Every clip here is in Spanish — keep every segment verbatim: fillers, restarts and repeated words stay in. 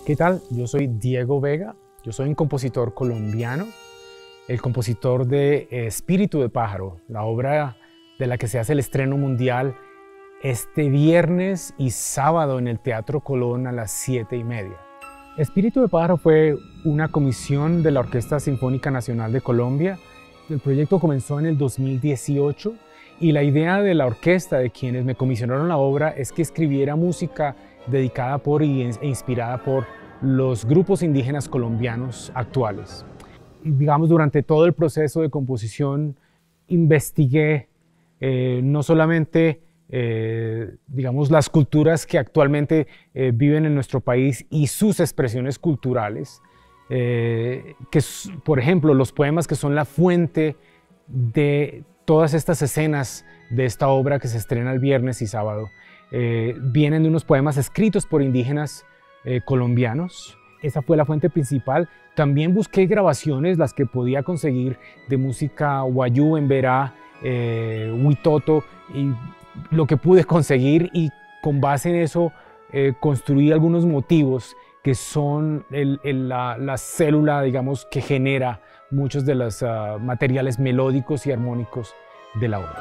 ¿Qué tal? Yo soy Diego Vega, yo soy un compositor colombiano, el compositor de Espíritu de Pájaro, la obra de la que se hace el estreno mundial este viernes y sábado en el Teatro Colón a las siete y media. Espíritu de Pájaro fue una comisión de la Orquesta Sinfónica Nacional de Colombia. El proyecto comenzó en el dos mil dieciocho y la idea de la orquesta, de quienes me comisionaron la obra, es que escribiera música dedicada por e inspirada por los grupos indígenas colombianos actuales. Digamos, durante todo el proceso de composición investigué eh, no solamente eh, digamos, las culturas que actualmente eh, viven en nuestro país y sus expresiones culturales, eh, que por ejemplo los poemas que son la fuente de todas estas escenas de esta obra que se estrena el viernes y sábado, eh, vienen de unos poemas escritos por indígenas eh, colombianos. Esa fue la fuente principal. También busqué grabaciones, las que podía conseguir, de música wayú, emberá, eh, huitoto, y lo que pude conseguir, y con base en eso eh, construí algunos motivos que son el, el, la, la célula, digamos, que genera muchos de los uh, materiales melódicos y armónicos de la obra.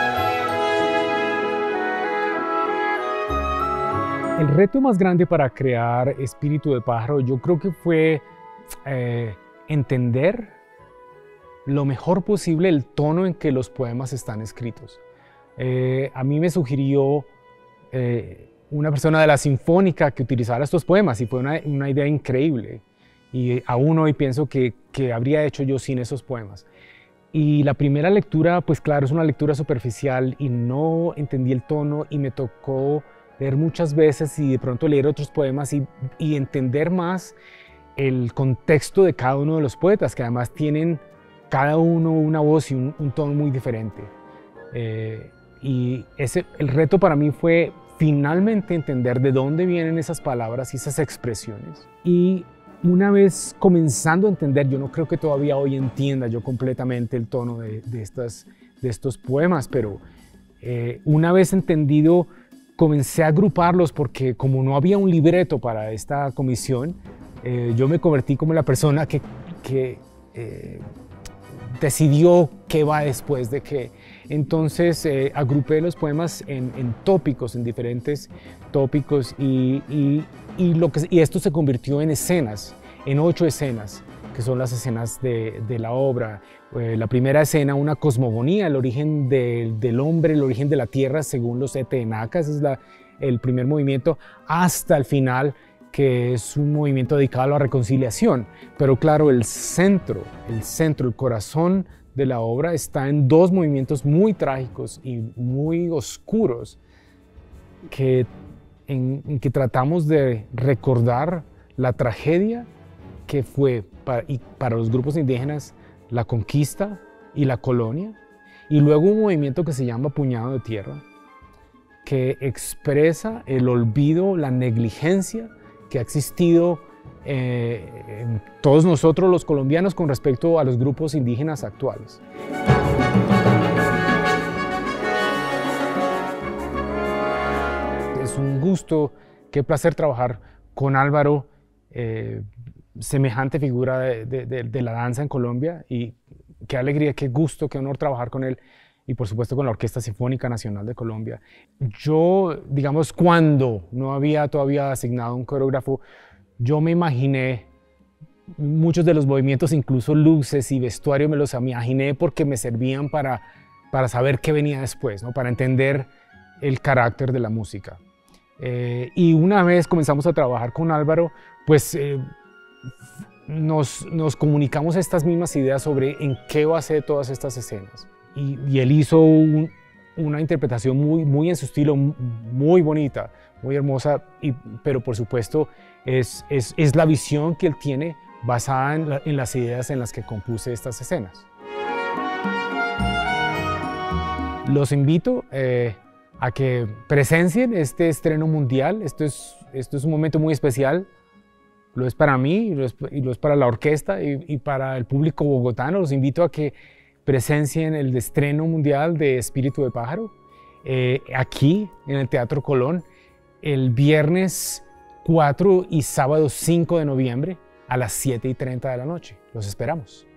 El reto más grande para crear Espíritu de Pájaro, yo creo que fue eh, entender lo mejor posible el tono en que los poemas están escritos. Eh, a mí me sugirió eh, una persona de la Sinfónica que utilizara estos poemas, y fue una, una idea increíble. Y aún hoy pienso que, que habría hecho yo sin esos poemas. Y la primera lectura, pues claro, es una lectura superficial y no entendí el tono, y me tocó leer muchas veces y de pronto leer otros poemas y, y entender más el contexto de cada uno de los poetas, que además tienen cada uno una voz y un, un tono muy diferente. Eh, y ese, el reto para mí fue finalmente entender de dónde vienen esas palabras y esas expresiones. Y una vez comenzando a entender, yo no creo que todavía hoy entienda yo completamente el tono de, de, estas, de estos poemas, pero eh, una vez entendido, comencé a agruparlos, porque como no había un libreto para esta comisión, eh, yo me convertí como la persona que, que eh, decidió qué va después de qué. Entonces eh, agrupé los poemas en, en tópicos, en diferentes tópicos, y, y, y, lo que, y esto se convirtió en escenas, en ocho escenas, que son las escenas de, de la obra. Eh, la primera escena, una cosmogonía, el origen de, del hombre, el origen de la tierra según los Etenacas, es la, el primer movimiento, hasta el final, que es un movimiento dedicado a la reconciliación. Pero claro, el centro, el centro, el corazón de la obra está en dos movimientos muy trágicos y muy oscuros, que, en, en que tratamos de recordar la tragedia que fue para, y para los grupos indígenas la conquista y la colonia, y luego un movimiento que se llama Puñado de Tierra, que expresa el olvido, la negligencia que ha existido eh, en todos nosotros los colombianos con respecto a los grupos indígenas actuales. Es un gusto, qué placer trabajar con Álvaro, eh, semejante figura de, de, de la danza en Colombia, y qué alegría, qué gusto, qué honor trabajar con él, y por supuesto con la Orquesta Sinfónica Nacional de Colombia. Yo, digamos, cuando no había todavía asignado un coreógrafo, yo me imaginé muchos de los movimientos, incluso luces y vestuario, me los imaginé porque me servían para, para saber qué venía después, ¿no? Para entender el carácter de la música. Eh, y una vez comenzamos a trabajar con Álvaro, pues eh, nos, nos comunicamos estas mismas ideas sobre en qué va a ser todas estas escenas. Y, y él hizo un, una interpretación muy, muy en su estilo, muy bonita, muy hermosa, y, pero por supuesto es, es, es la visión que él tiene basada en, la, en las ideas en las que compuse estas escenas. Los invito eh, a que presencien este estreno mundial. Esto es, esto es un momento muy especial. Lo es para mí y lo es, y lo es para la orquesta y, y para el público bogotano. Los invito a que presencien el estreno mundial de Espíritu de Pájaro eh, aquí en el Teatro Colón el viernes cuatro y sábado cinco de noviembre a las siete y treinta de la noche. Los esperamos.